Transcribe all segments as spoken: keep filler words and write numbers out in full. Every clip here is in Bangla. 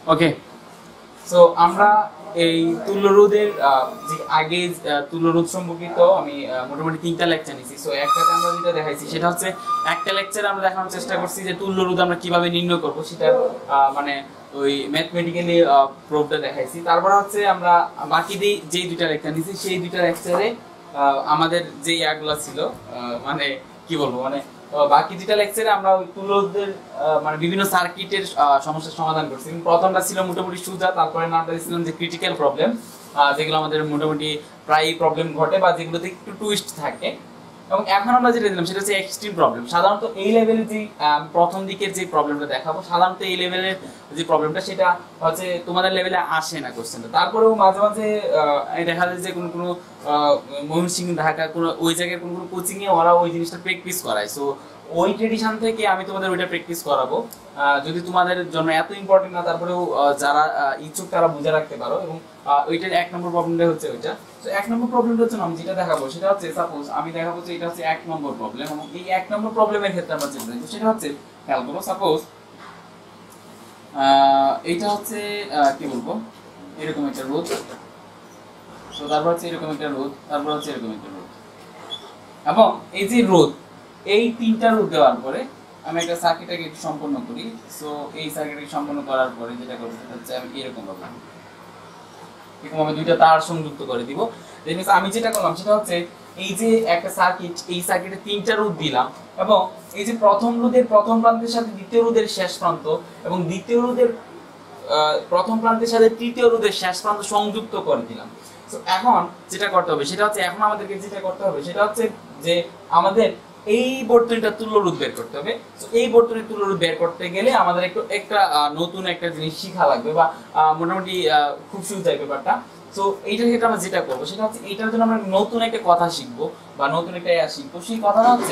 ওকে, সো আমরা এই তুল্যরোধের যে আগে তুল্যরোধ সম্পর্কিত আমি মোটামুটি তিনটা লেকচার নিয়েছি। সো একটাতে আমরা যেটা দেখাইছি সেটা হচ্ছে একটা লেকচারে আমরা দেখানোর চেষ্টা করছি যে তুল্যরোধ আমরা কিভাবে নির্ণয় করবো, সেটা মানে ওই ম্যাথমেটিক্যালি প্রুফটা দেখাইছি। তারপর হচ্ছে আমরা বাকি যে দুইটা লেকচার নিয়েছি সেই দুইটা লেকচারে আমাদের যে ইয়াগুলো ছিল মানে কি বলবো মানে বাকি দুইটা লেকচারে আমরা ওই তুল্যরোধের মানে বিভিন্ন সার্কিটের সমস্যার সমাধান করছি। প্রথমটা ছিল মোটামুটি সোজা, তারপরে নামটা দিয়েছিলাম যে ক্রিটিক্যাল প্রবলেম, যেগুলো আমাদের মোটামুটি প্রায় প্রবলেম ঘটে বা যেগুলোতে একটু টুইস্ট থাকে। এবং এখন আমরা যেটা দিলাম সেটা হচ্ছে এক্সট্রিম প্রবলেম। সাধারণত এই লেভেলের যে প্রথম দিকের যে প্রবলেমটা দেখাবো, সাধারণত এই লেভেলের যে প্রবলেমটা সেটা হচ্ছে তোমাদের লেভেলে আসে না কোশ্চেনটা। তারপরেও মাঝে মাঝে দেখা যায় যে কোনো কোনো ময়মনসিংহ, ঢাকা কোনো ওই জায়গায় কোনো কোনো কোচিংয়ে ওরা ওই জিনিসটা প্র্যাকটিস করায়। সো ওই ট্রেডিশন থেকে আমি তোমাদের ওইটা প্র্যাকটিস করাবো। যদি তোমাদের জন্য এত ইম্পর্টেন্ট না, তারপরেও যারা ইচ্ছুক তারা বুঝে রাখতে পারো। এবং ওইটার এক নম্বর প্রবলেমটা হচ্ছে ওইটা। তো এক নম্বর প্রবলেমটা হচ্ছে আমি যেটা দেখাবো সেটা হচ্ছে সাপোজ আমি দেখাবো যে এটা হচ্ছে এক নম্বর প্রবলেম, এবং এই এক নম্বর প্রবলেমের ক্ষেত্রে আমরা যেটা দেখবো সেটা হচ্ছে খেয়াল করো। সাপোজ এইটা হচ্ছে কি বলবো এরকম একটা রোধ, তো তারপর হচ্ছে এরকম একটা রোধ, তারপর হচ্ছে এরকম একটা রোধ, এবং এই যে রোধ এই তিনটা রোধ দেওয়ার পরে আমি একটা সার্কিটটাকে একটু সম্পন্ন করি। সো এই সার্কিটটাকে সম্পন্ন করার পরে যেটা করবো সেটা হচ্ছে আমি এরকম ভাবে এরকম আমি দুইটা তার সংযুক্ত করে দিব। আমি যেটা করলাম সেটা হচ্ছে এই যে একটা সার্কিট, এই সার্কিটে তিনটা রোধ দিলাম, এবং এই যে প্রথম রোধের প্রথম প্রান্তের সাথে দ্বিতীয় রোধের শেষ প্রান্ত এবং দ্বিতীয় রোধের প্রথম প্রান্তের সাথে তৃতীয় রোধের শেষ প্রান্ত সংযুক্ত করে দিলাম। তো এখন যেটা করতে হবে সেটা হচ্ছে এখন আমাদেরকে যেটা করতে হবে সেটা হচ্ছে যে আমাদের এই বর্তনীটা তুল্যরোধ বের করতে হবে। তো এই বর্তনীর তুল্যরোধ বের করতে গেলে আমাদের একটু একটা নতুন একটা জিনিস শিখা লাগবে, বা মোটামুটি খুব সহজ ব্যাপারটা। তো এইটার ক্ষেত্রে আমরা যেটা করবো সেটা হচ্ছে এইটার জন্য আমরা নতুন একটা কথা শিখবো বা নতুন একটা ইয়া শিখবো। সেই কথাটা হচ্ছে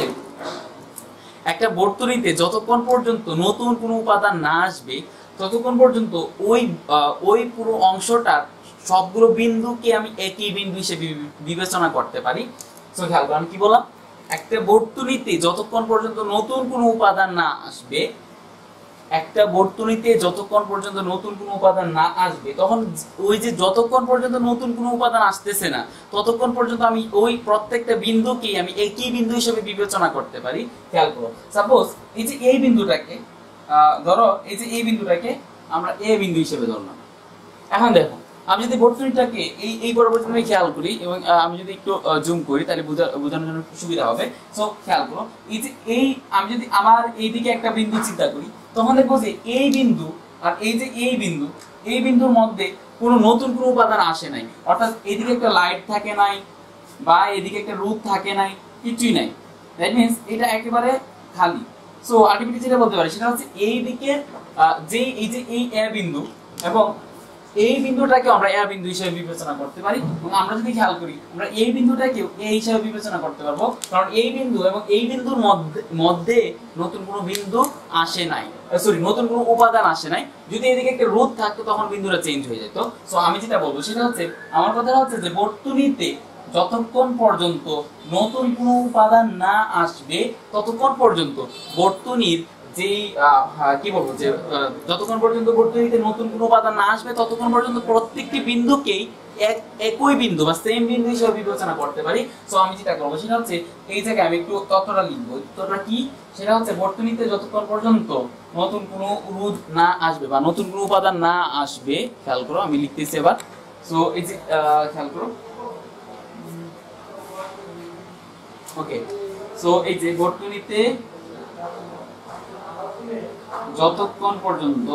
একটা বর্তনীতে যতক্ষণ পর্যন্ত নতুন কোনো উপাদান না আসবে ততক্ষণ পর্যন্ত ওই ওই পুরো অংশটার সবগুলো বিন্দুকে আমি একই বিন্দু হিসেবে বিবেচনা করতে পারি। তো খেয়াল করো আমি কি বললাম, একটা বর্তনীতে যতক্ষণ পর্যন্ত নতুন কোনো উপাদান না আসবে একটা বর্তনীতে যতক্ষণ পর্যন্ত নতুন কোনো উপাদান না আসবে তখন ওই যে যতক্ষণ পর্যন্ত নতুন কোনো উপাদান আসতেছে না ততক্ষণ পর্যন্ত আমি ওই প্রত্যেকটা বিন্দুকেই আমি একই বিন্দু হিসেবে বিবেচনা করতে পারি। খেয়াল করো, সাপোজ এই যে এই বিন্দুটাকে ধরো এই যে এই বিন্দুটাকে আমরা এ বিন্দু হিসেবে ধরলাম। এখন দেখো আমি যদি বর্তনীটাকে এই এই বরাবর খেয়াল করি এবং আমি যদি একটু জুম করি তাহলে বোঝানোর জন্য সুবিধা হবে। সো খেয়াল করো এই যে এই আমি যদি আমার এইদিকে একটা বিন্দু চিন্তা করি তখন দেখবো যে এই বিন্দু আর এই যে এই বিন্দু এই বিন্দুর মধ্যে কোনো নতুন কোনো উপাদান আসে নাই, অর্থাৎ এইদিকে একটা লাইট থাকে নাই বা এদিকে একটা রূপ থাকে নাই, কিছুই নাই। দ্যাট মিন্স এটা একেবারে খালি। সো আলটিমেটলি যেটা বলতে পারি সেটা হচ্ছে এই দিকের যে এই যে এই এ বিন্দু এবং এই বিন্দুটাকে আমরা এ বিন্দু হিসেবে বিবেচনা করতে পারি। এবং আমরা যদি খেয়াল করি আমরা এই বিন্দুটাকেও এ হিসেবে বিবেচনা করতে পারবো, কারণ এই বিন্দু এবং এই বিন্দুর মধ্যে মধ্যে নতুন কোনো বিন্দু আসে নাই, সরি নতুন কোনো উপাদান আসে নাই। যদি এদিকে একটা রোধ থাকতো তখন বিন্দুটা চেঞ্জ হয়ে যেত। সো আমি যেটা বলবো সেটা হচ্ছে আমার কথা হচ্ছে যে বর্তনীতে যতক্ষণ পর্যন্ত নতুন কোনো উপাদান না আসবে ততক্ষণ পর্যন্ত বর্তনীর যেই কি বলবো যে যতক্ষণ পর্যন্ত বর্তনীতে নতুন কোনো উপাদান না আসবে ততক্ষণ পর্যন্ত প্রত্যেকটি বিন্দুকেই এক একই বিন্দু বা সেম বিন্দু হিসেবে বিবেচনা করতে পারি। সো আমি যেটা করবো সেটা হচ্ছে এই জায়গায় আমি একটু তথ্যটা লিখবো। তথ্যটা কি সেটা হচ্ছে বর্তনীতে যতক্ষণ পর্যন্ত নতুন কোনো রোধ না আসবে বা নতুন কোনো উপাদান না আসবে, খেয়াল করো আমি লিখতেছি এবার। সো এই যে খেয়াল করো, ওকে। সো এই যে বর্তনীতে যতক্ষণ পর্যন্ত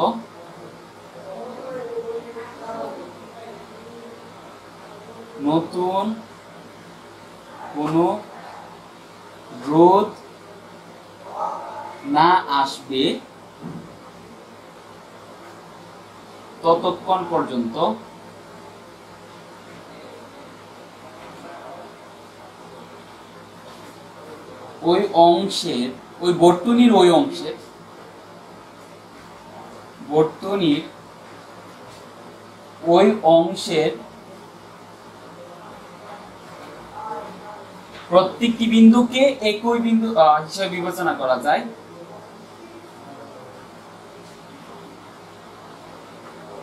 নতুন কোনো রোধ না আসবে ততক্ষণ পর্যন্ত ওই অংশের ওই বর্তনীর ওই অংশের বর্তনীর ওই অংশের প্রত্যেকটি বিন্দুকে একই বিন্দু হিসেবে বিবেচনা করা যায়।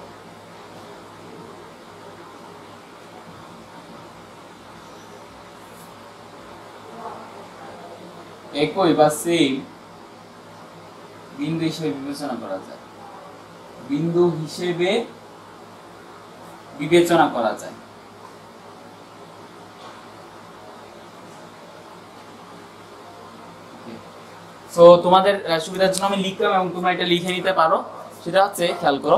একই বা সেম বিন্দু হিসেবে বিবেচনা করা যায়, বিন্দু হিসেবে বিবেচনা করা যায়। সো তোমাদের সুবিধার জন্য আমি লিখলাম এবং তোমরা এটা লিখে নিতে পারো। সেটা হচ্ছে খেয়াল করো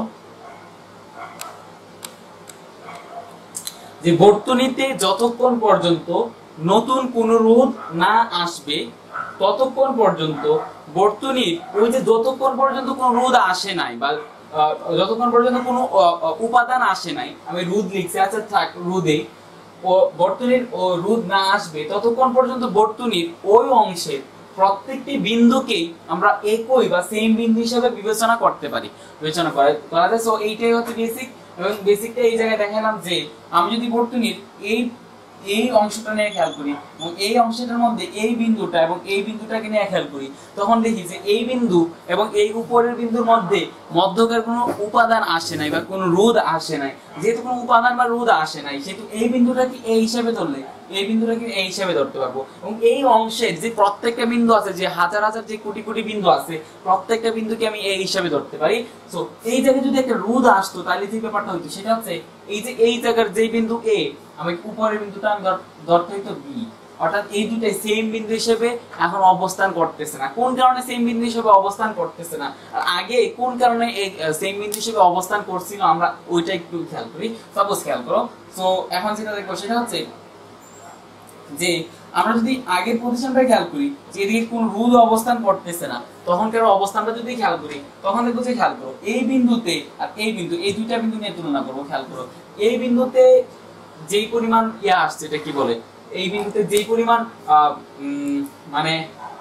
যে বর্তনীতে যতক্ষণ পর্যন্ত নতুন কোন রোধ না আসবে ততক্ষণ পর্যন্ত বর্তনীর ওই যে যতক্ষণ পর্যন্ত কোন রোধ আসে নাই বা যতক্ষণ পর্যন্ত কোন উপাদান আসে নাই, আমি রোধ লিখছি, আচ্ছা থাক রোধে, বর্তনীর রোধ না আসবে ততক্ষণ পর্যন্ত বর্তনীর ওই অংশের প্রত্যেকটি বিন্দুকেই আমরা একই বা সেম বিন্দু হিসেবে বিবেচনা করতে পারি, বিবেচনা করা যায়। সো এইটাই হচ্ছে বেসিক, এবং বেসিকটা এই জায়গায় দেখালাম যে আমি যদি বর্তনীর এই এই অংশটা নিয়ে খেয়াল করি এবং এই অংশটার মধ্যে এই বিন্দুটা এবং এই বিন্দুটাকে নিয়ে খেয়াল করি, তখন দেখি যে এই বিন্দু এবং এই উপরের বিন্দুর মধ্যে মধ্যকার কোনো উপাদান আসে নাই বা কোনো রোধ আসে নাই। যেহেতু কোনো উপাদান বা রোধ আসে নাই, সেহেতু এই বিন্দুটাকে এই হিসাবে ধরলে এই বিন্দুটাকে এই হিসাবে ধরতে পারবো। এবং এই অংশের যে প্রত্যেকটা বিন্দু আছে, যে হাজার হাজার যে কোটি কোটি বিন্দু আছে, প্রত্যেকটা বিন্দুকে আমি এই হিসাবে ধরতে পারি। সো এই জায়গায় যদি একটা রোধ আসতো তাহলে যে ব্যাপারটা হইতো সেটা হচ্ছে এই যে এই জায়গার যে বিন্দু এ, আমি উপরের বিন্দুটা আমি ধরতে হইতো বি, অর্থাৎ এই দুটাই সেম বিন্দু হিসেবে এখন অবস্থান করতেছে না। কোন কারণে সেম বিন্দু হিসেবে অবস্থান করতেছে না, আর আগে কোন কারণে এই সেম বিন্দু হিসেবে অবস্থান করছিল আমরা ওইটা একটু খেয়াল করি। সাপোজ খেয়াল করো, সো এখন যেটা দেখবো সেটা হচ্ছে যে আমরা যদি আগের পজিশনটা খেয়াল করি যে এদিকে কোন রোধ অবস্থান করতেছে না, তখনকার অবস্থানটা যদি খেয়াল করি তখন দেখবো যে খেয়াল করো এই বিন্দুতে আর এই বিন্দু, এই দুইটা বিন্দু নিয়ে তুলনা করবো। খেয়াল করো এই বিন্দুতে যেই পরিমাণ ইয়া আসছে, এটা কি বলে, এই বিন্দুতে যেই পরিমাণ মানে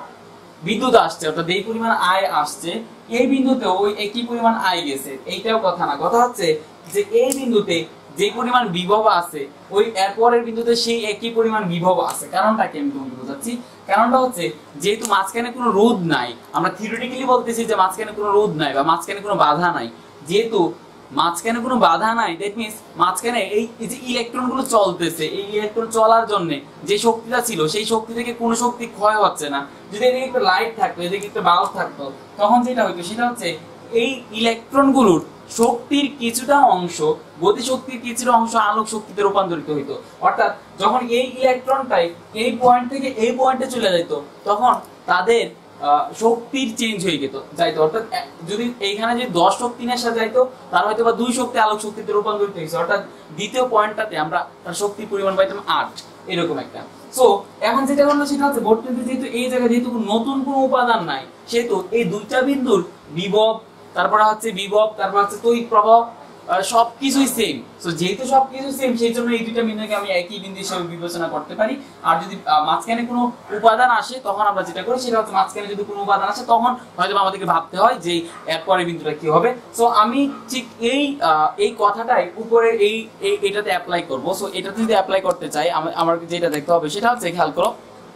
বিদ্যুৎ আসছে, অর্থাৎ এই পরিমাণ আয় আসছে, এই বিন্দুতে ওই একই পরিমাণ আয় গেছে। এইটাও কথা না, কথা হচ্ছে যে এই বিন্দুতে যে পরিমাণ বিভব আছে ওই এরপরের বিন্দুতে সেই একই পরিমাণ বিভব আছে। কারণটাকে আমি তোমাকে বোঝাচ্ছি। কারণটা হচ্ছে যেহেতু মাঝখানে কোনো রোধ নাই, আমরা থিওরিটিক্যালি বলতেছি যে মাঝখানে কোনো রোধ নাই বা মাঝখানে কোনো বাধা নাই, যেহেতু মাঝখানে কোনো বাধা নাই, দ্যাট মিন্স মাঝখানে এই যে ইলেকট্রন গুলো চলতেছে, এই ইলেকট্রন চলার জন্য যে শক্তিটা ছিল সেই শক্তি থেকে কোনো শক্তি ক্ষয় হচ্ছে না। যদি এদিকে একটা লাইট থাকতো, এদিকে একটা বাল্ব থাকতো, তখন যেটা হইতো সেটা হচ্ছে এই ইলেকট্রন গুলোর শক্তির কিছুটা অংশ, গতি শক্তির কিছুটা অংশ আলোক শক্তিতে রূপান্তরিত হইতো। অর্থাৎ যখন এই ইলেকট্রনটাই এই পয়েন্ট থেকে এই পয়েন্টে চলে যেত, তখন তাদের শক্তির চেঞ্জ হয়ে যেত যাইতো। অর্থাৎ যদি এইখানে যদি দশ শক্তি নিয়ে আসা যাইতো, তার হয়তো বা দুই শক্তি আলোক শক্তিতে রূপান্তরিত হয়েছে। অর্থাৎ দ্বিতীয় পয়েন্টটাতে আমরা তার শক্তির পরিমাণ পাইতাম আট, এরকম একটা। সো এখন যেটা হলো সেটা হচ্ছে বর্তনীতে যেহেতু এই জায়গায় যেহেতু নতুন কোনো উপাদান নাই, সেহেতু এই দুইটা বিন্দুর বিভব, তারপরে হচ্ছে বিভব, তারপর হচ্ছে তড়িৎ প্রবাহ, সবকিছুই সেম। সো যেহেতু সবকিছু সেম, সেই জন্য এই দুইটা বিন্দুকে আমি একই বিন্দু হিসেবে বিবেচনা করতে পারি। আর যদি মাঝখানে কোনো উপাদান আসে, তখন আমরা যেটা করি সেটা হচ্ছে মাঝখানে যদি কোনো উপাদান আসে, তখন হয়তো আমাদেরকে ভাবতে হয় যে এরপরে বিন্দুটা কি হবে। সো আমি ঠিক এই এই কথাটাই উপরে এই এটাতে অ্যাপ্লাই করব। সো এটাতে যদি অ্যাপ্লাই করতে চাই, আমার যেটা দেখতে হবে সেটা হচ্ছে খেয়াল করো।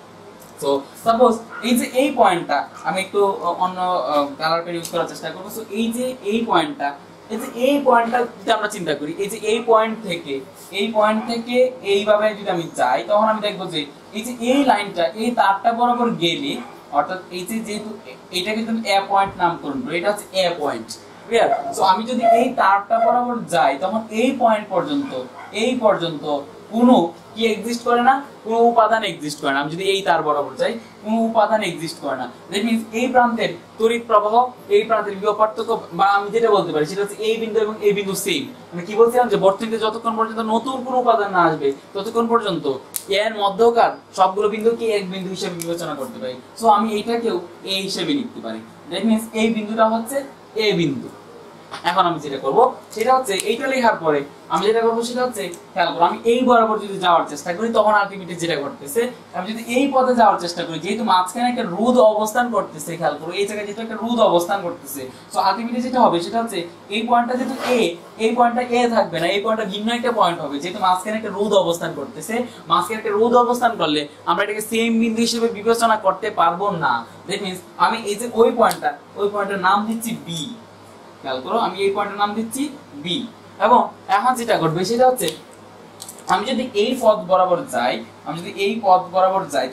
সো সাপোজ এই যে এই পয়েন্টটা আমি একটু অন্য কালার পেন ইউজ করার চেষ্টা করব। সো এই যে এই পয়েন্টটা, এই যে এই পয়েন্টটা যদি আমরা চিন্তা করি, এই যে এই পয়েন্ট থেকে এই পয়েন্ট থেকে এইভাবে যদি আমি যাই, তখন আমি দেখবো যে এই যে এই লাইনটা এই তারটা বরাবর গেলে, অর্থাৎ এই যে যেহেতু এটাকে যদি এ পয়েন্ট নামকরণ করি, এটা হচ্ছে এ পয়েন্ট, ক্লিয়ার? সো আমি যদি এই তারটা বরাবর যাই, তখন এই পয়েন্ট পর্যন্ত এই পর্যন্ত কোনো কি এক্সিস্ট করে না, কোনো উপাদান এক্সিস্ট করে না। আমি যদি এই তার বরাবর যাই, কোনো উপাদান এক্সিস্ট করে না। দ্যাট মিন্স এই প্রান্তের তড়িৎ প্রবাহ, এই প্রান্তের বিভব পার্থক্য, বা আমি যেটা বলতে পারি সেটা হচ্ছে এই বিন্দু এবং এই বিন্দু সেম। আমি কি বলছিলাম যে বর্তনীতে যতক্ষণ পর্যন্ত নতুন কোনো উপাদান না আসবে, ততক্ষণ পর্যন্ত এর মধ্যকার সবগুলো বিন্দুকে এক বিন্দু হিসেবে বিবেচনা করতে পারি। সো আমি এইটাকেও এ হিসেবে লিখতে পারি। দ্যাট মিন্স এই বিন্দুটা হচ্ছে এ বিন্দু। এখন আমি যেটা করব সেটা হচ্ছে এইটা লেখার পরে আমি যেটা করব সেটা হচ্ছে খেয়াল করো, আমি এই বরাবর যদি যাওয়ার চেষ্টা করি, তখন আলটিমেটলি যেটা করতেছে, আমি যদি এই পথে যাওয়ার চেষ্টা করি, যেহেতু মাঝখানে একটা রোধ অবস্থান করতেছে, খেয়াল করো এই জায়গায় যেহেতু একটা রোধ অবস্থান করতেছে, সো আলটিমেটলি যেটা হবে সেটা হচ্ছে এই পয়েন্টটা যেহেতু এ, এই পয়েন্টটা এ থাকবে না, এই পয়েন্টটা ভিন্ন একটা পয়েন্ট হবে। যেহেতু মাঝখানে একটা রোধ অবস্থান করতেছে, মাঝখানে একটা রোধ অবস্থান করলে আমরা এটাকে সেম বিন্দু হিসেবে বিবেচনা করতে পারবো না। দ্যাট মিন্স আমি এই যে ওই পয়েন্টটা, ওই পয়েন্টের নাম দিচ্ছি বি। খেয়াল করো, আমি এই পয়েন্টের নাম দিচ্ছি বি। এবং এখন যেটা ঘটবে সেটা হচ্ছে আমি যদি এই পথ বরাবর যাই, আমি যদি এই পথ বরাবর যাই, তখন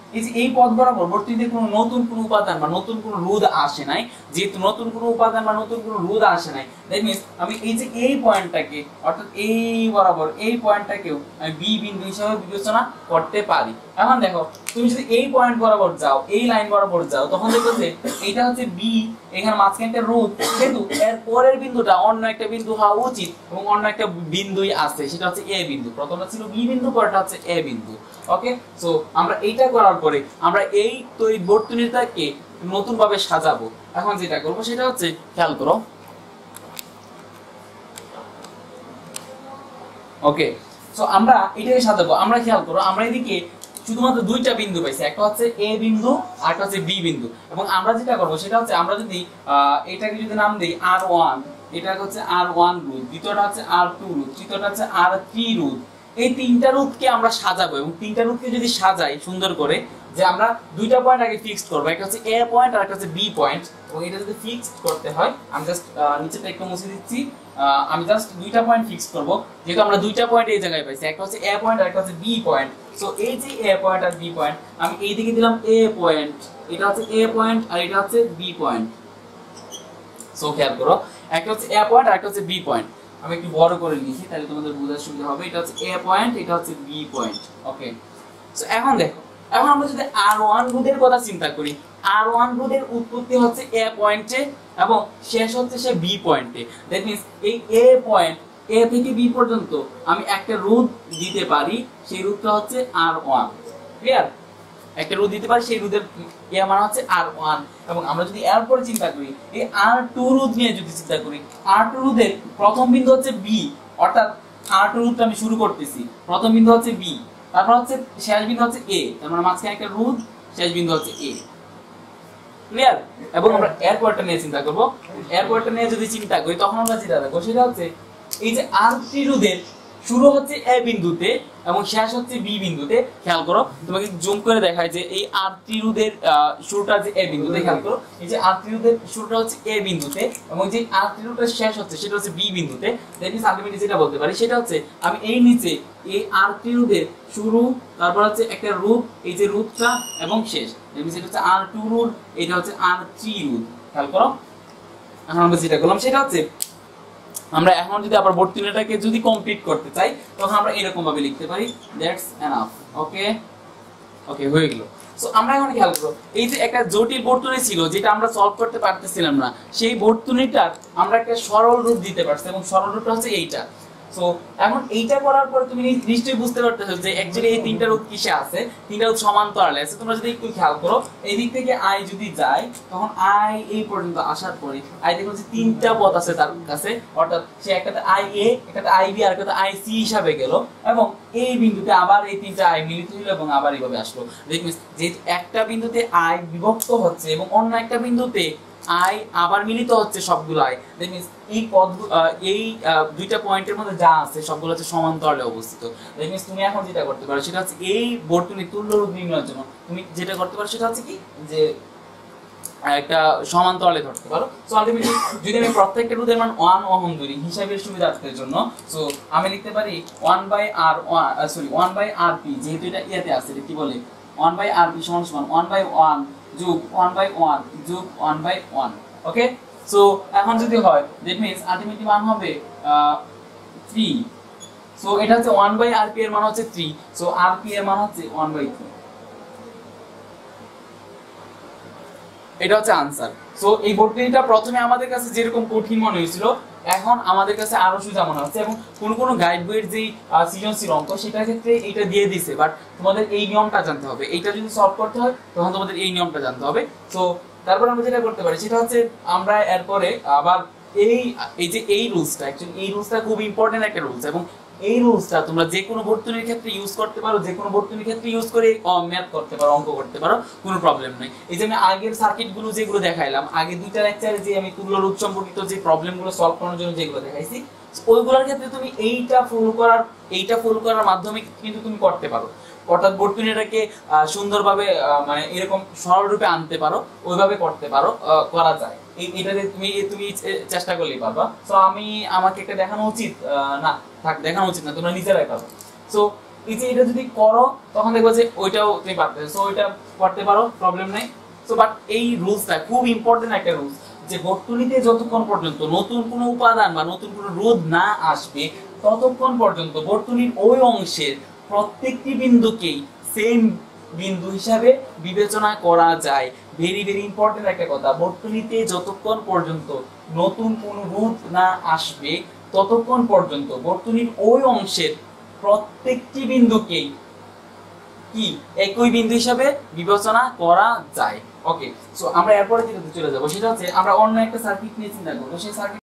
এই যে এই পথ বরাবর বর্তনীতে কোনো নতুন কোনো উপাদান বা নতুন কোনো রোধ আসে নাই, যেহেতু নতুন কোনো উপাদান বা নতুন কোনো রোধ আসে নাই, দ্যাট মিন্স আমি এই যে এই পয়েন্টটাকে অর্থাৎ এই বরাবর এই পয়েন্টটাকেও আমি বি বিন্দু হিসেবে বিবেচনা করতে পারি। এখন দেখো তুমি যদি এই পয়েন্ট বরাবর যাও, এই লাইন বরাবর যাও, তখন দেখো যে এইটা হচ্ছে বি, এখানে মাঝখানে একটা রোধ, কিন্তু এর পরের বিন্দুটা অন্য একটা বিন্দু হওয়া উচিত এবং অন্য একটা বিন্দুই আছে, সেটা হচ্ছে এ বিন্দু। প্রথমটা ছিল বি বিন্দু, পরেরটা হচ্ছে এ বিন্দু। ওকে, সো আমরা এইটা করার পরে আমরা এই তড়িৎ বর্তনীটাকে নতুন ভাবে সাজাবো। এখন যেটা করবো সেটা হচ্ছে, খেয়াল করো, ওকে, সো আমরা এটাকে সাজাবো। আমরা খেয়াল করো, আমরা এদিকে শুধুমাত্র দুইটা বিন্দু পাইছি, একটা হচ্ছে এ বিন্দু আর একটা হচ্ছে বি বিন্দু। এবং আমরা যেটা করবো সেটা হচ্ছে, আমরা যদি এটাকে যদি নাম দিই আর ওয়ান, এটা হচ্ছে আর ওয়ান রুট, দ্বিতীয়টা হচ্ছে আর টু রুট, তৃতীয়টা হচ্ছে আর থ্রি রুট। এই তিনটা রুটকে আমরা সাজাবো এবং তিনটা রুটকে যদি সাজাই সুন্দর করে, যে আমরা দুইটা পয়েন্ট আগে ফিক্সড করবো, একটা হচ্ছে এ পয়েন্ট আর একটা হচ্ছে বি পয়েন্ট। এবং এটা যদি ফিক্সড করতে হয়, আমি জাস্ট নিচেটা একটু মুছে দিচ্ছি, আমি জাস্ট দুইটা পয়েন্ট ফিক্সড করবো, যেহেতু আমরা দুইটা পয়েন্ট এই জায়গায় পাইছি, একটা হচ্ছে এ পয়েন্ট আর একটা হচ্ছে বি পয়েন্ট। সো এই যে এ পয়েন্ট আর বি পয়েন্ট, আমি এই দিকে দিলাম এ পয়েন্ট, এটা হচ্ছে এ পয়েন্ট আর এটা হচ্ছে বি পয়েন্ট। সো খেয়াল করো, একটা হচ্ছে এ পয়েন্ট আর একটা হচ্ছে বি পয়েন্ট। আমি একটু বড় করে লিখি তাহলে তোমাদের বোঝার সুবিধা হবে। এটা হচ্ছে এ পয়েন্ট, এটা হচ্ছে বি পয়েন্ট। ওকে, সো এখন দেখো, এখন আমরা যদি আর ওয়ান রোধের কথা চিন্তা করি, আর ওয়ান রোধের উৎপত্তি হচ্ছে এ পয়েন্টে এবং শেষ হচ্ছে সে বি পয়েন্টে। দ্যাট মিন্স এই এ পয়েন্ট, এ থেকে বি পর্যন্ত আমি একটা রোধ দিতে পারি, সেই রোধটা হচ্ছে আর ওয়ান। ক্লিয়ার? একটা রোধ দিতে পারি, সেই রোধের এ মান হচ্ছে আর ওয়ান। এবং আমরা যদি এর পরে চিন্তা করি, এই আর টু রোধ নিয়ে যদি চিন্তা করি, আর টু রোধের প্রথম বিন্দু হচ্ছে বি, অর্থাৎ আর টু রোধটা আমি শুরু করতেছি, প্রথম বিন্দু হচ্ছে বি, তারপর হচ্ছে শেষ বিন্দু হচ্ছে এ, তার মানে মাঝখানে একটা রোধ, শেষ বিন্দু হচ্ছে এ। ক্লিয়ার? এবং আমরা এর পরেরটা নিয়ে চিন্তা করব। এর পরেরটা নিয়ে যদি চিন্তা করি, তখন আমরা যেটা দেখো সেটা হচ্ছে, এই যে আর থ্রি রোধের শুরু হচ্ছে এ বিন্দুতে এবং শেষ হচ্ছে বি বিন্দুতে। খেয়াল করো, তোমাকে জুম করে দেখায় যে এই আর থ্রি রোধের শুরুটা হচ্ছে এ বিন্দুতে। খেয়াল করো, এই যে আর থ্রি রোধের শুরুটা হচ্ছে এ বিন্দুতে এবং যে আর থ্রি রোধের শেষ হচ্ছে সেটা হচ্ছে বি বিন্দুতে। দ্যাট মিন্স আলটিমেটলি যেটা বলতে পারি সেটা হচ্ছে, আমি এই নিচে এই আর থ্রি রোধের শুরু, তারপর হচ্ছে একটা রুট, এই যে রুটটা এবং শেষ, দ্যাট মিন্স এটা হচ্ছে আর টু রুট, এটা হচ্ছে আর থ্রি রুট। খেয়াল করো, এখন আমরা যেটা করলাম সেটা হচ্ছে, আমরা এখন যদি আবার বর্তনীটাকে যদি কমপ্লিট করতে চাই, তখন আমরা এরকম ভাবে লিখতে পারি, দ্যাটস এনাফ। ওকে, ওকে, হয়ে গেল। সো আমরা এখন খেয়াল করব, এই যে একটা জটিল বর্তনী ছিল যেটা আমরা সলভ করতে পারতেছিলাম না, সেই বর্তনীটার আমরা একটা সরল রূপ দিতে পারছি এবং সরল রূপটা হচ্ছে এইটা। সো এখন এইটা করার পর তুমি নিশ্চয়ই বুঝতে পারতেছো যে অ্যাকচুয়ালি এই তিনটা রূপ কিসে আছে, তিনটা রূপ সমান্তরালে আছে। তোমরা যদি একটু খেয়াল করো, এই দিক থেকে আই যদি যায়, তখন আই এই পর্যন্ত আসার পরে আই দেখো যে তিনটা পথ আছে তার কাছে, অর্থাৎ সে একটাতে আই এ, একটাতে আই বি আর একটাতে আই সি হিসাবে গেল এবং এই বিন্দুতে আবার এই তিনটা আই মিলিত হলো এবং আবার এইভাবে আসলো। দেখুন যে একটা বিন্দুতে আই বিভক্ত হচ্ছে এবং অন্য একটা বিন্দুতে আই আবার মিলিত হচ্ছে সবগুলো আই। দ্যাট মিন্স এই পদ, এই দুইটা পয়েন্টের মধ্যে যা আছে সবগুলো হচ্ছে সমান্তরালে অবস্থিত। দ্যাট মিন্স তুমি এখন যেটা করতে পারো সেটা হচ্ছে, এই বর্তনীর তুল্য রূপ নির্ণয়ের জন্য তুমি যেটা করতে পারো সেটা হচ্ছে কি, যে একটা সমান্তরালে ধরতে পারো। সো আলটিমেটলি যদি আমি প্রত্যেকটা রোধের মান ওয়ান ওহম ধরি হিসাবের সুবিধার্থের জন্য, সো আমি লিখতে পারি one by R sorry one by R P, যেহেতু এটা ইয়াতে আছে, কি বলে ওয়ান বাই আর পি সমান সমান ওয়ান বাই ওয়ান যোগ ওয়ান বাই ওয়ান যোগ one by one. Okay, so এখন যদি হয়, দ্যাট মিন্স আলটিমেটলি মান হবে থ্রি। সো এটা হচ্ছে ওয়ান বাই আর পি এর মান হচ্ছে থ্রি, সো আর পি এর মান হচ্ছে ওয়ান বাই থ্রি। এটা হচ্ছে আনসার। সো এই বর্তনীটা প্রথমে আমাদের কাছে যেরকম কঠিন মনে হয়েছিল, এখন আমাদের কাছে আরো সোজা মনে হচ্ছে। এবং কোন কোন গাইড বইয়ের যে সৃজনশীল অঙ্ক সেটার ক্ষেত্রে এটা দিয়ে দিছে, বাট তোমাদের এই নিয়মটা জানতে হবে। এইটা যদি সলভ করতে হয় তখন তোমাদের এই নিয়মটা জানতে হবে। সো তারপর আমরা যেটা করতে পারি সেটা হচ্ছে, আমরা এরপরে আবার এই এই যে এই রুলসটা, অ্যাকচুয়ালি এই রুলসটা খুব ইম্পর্টেন্ট একটা রুলস এবং এই রুলসটা তোমরা যে কোনো বর্তনীর ক্ষেত্রে ইউজ করতে পারো, যে কোনো বর্তনীর ক্ষেত্রে ইউজ করে ম্যাথ করতে পারো, অঙ্ক করতে পারো, কোনো প্রবলেম নেই। এই যে আমি আগের সার্কিটগুলো যেগুলো দেখাইলাম, আগে দুইটা লেকচারে যে আমি তুল্য রূপ সম্পর্কিত যে প্রবলেমগুলো সলভ করার জন্য যেগুলো দেখাইছি, ওইগুলোর ক্ষেত্রে তুমি এইটা ফলো করার এইটা ফলো করার মাধ্যমে কিন্তু তুমি করতে পারো। অর্থাৎ বর্তনীটাকে সুন্দরভাবে মানে এরকম সরল রূপে আনতে পারো, ওইভাবে করতে পারো, করা যায়। এটাতে তুমি তুমি চেষ্টা করলেই পারবা। সো আমি আমাকে একটা দেখানো উচিত না, থাক দেখানো উচিত না, তোমরা নিজেরাই পারো। সো এই যে এটা যদি করো তখন দেখবো যে ওইটাও তুমি পারতে, সো ওইটা করতে পারো, প্রবলেম নাই। সো বাট এই রুলসটা খুব ইম্পর্টেন্ট একটা রুলস, যে বর্তনীতে যতক্ষণ পর্যন্ত নতুন কোনো উপাদান বা নতুন কোনো রোধ না আসবে ততক্ষণ পর্যন্ত বর্তনীর ওই অংশের প্রত্যেকটি বিন্দুকেই সেম বিন্দু হিসাবে বিবেচনা করা যায়। ভেরি ভেরি ইম্পর্টেন্ট একটা কথা, বর্তনীতে যতক্ষণ পর্যন্ত নতুন কোনো রোধ না আসবে ততক্ষণ পর্যন্ত বর্তনীর ওই অংশের প্রত্যেকটি বিন্দুকেই কি একই বিন্দু হিসাবে বিবেচনা করা যায়। ওকে, সো আমরা এরপরে যেটা চলে যাব সেটা হচ্ছে আমরা অন্য একটা সার্কিট নিয়ে চিন্তা করব। সেই সার্কিট